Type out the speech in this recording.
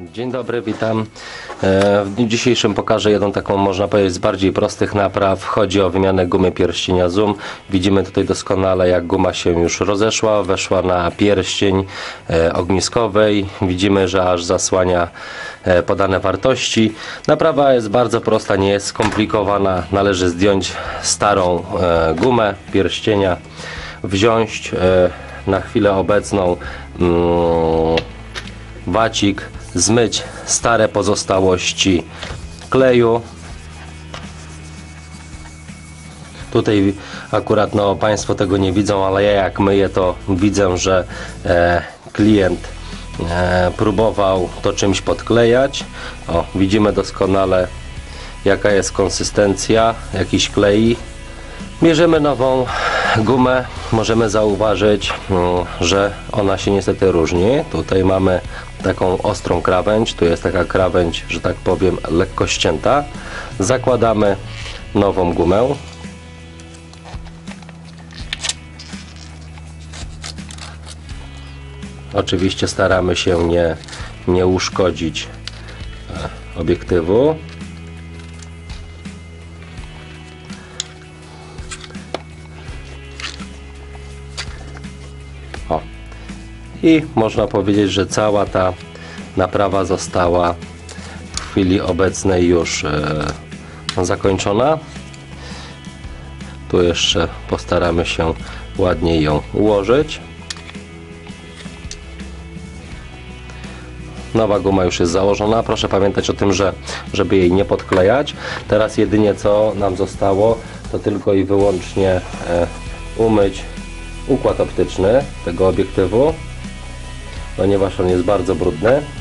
Dzień dobry, witam. W dniu dzisiejszym pokażę jedną taką, można powiedzieć, z bardziej prostych napraw. Chodzi o wymianę gumy pierścienia Zoom. Widzimy tutaj doskonale, jak guma się już rozeszła, weszła na pierścień ogniskowej. Widzimy, że aż zasłania podane wartości. Naprawa jest bardzo prosta, nie jest skomplikowana. Należy zdjąć starą gumę pierścienia, wziąć na chwilę obecną wacik, zmyć stare pozostałości kleju. Tutaj akurat Państwo tego nie widzą, ale ja jak myję, to widzę, że klient próbował to czymś podklejać. O, widzimy doskonale, jaka jest konsystencja jakiś klei. Bierzemy nową gumę, możemy zauważyć, że ona się niestety różni. Tutaj mamy taką ostrą krawędź, tu jest taka krawędź, że tak powiem, lekko ścięta. Zakładamy nową gumę. Oczywiście staramy się nie uszkodzić obiektywu. O. I można powiedzieć, że cała ta naprawa została w chwili obecnej już zakończona. Tu jeszcze postaramy się ładniej ją ułożyć. Nowa guma już jest założona. Proszę pamiętać o tym, żeby jej nie podklejać. Teraz jedynie co nam zostało, to tylko i wyłącznie umyć układ optyczny tego obiektywu, ponieważ on jest bardzo brudny.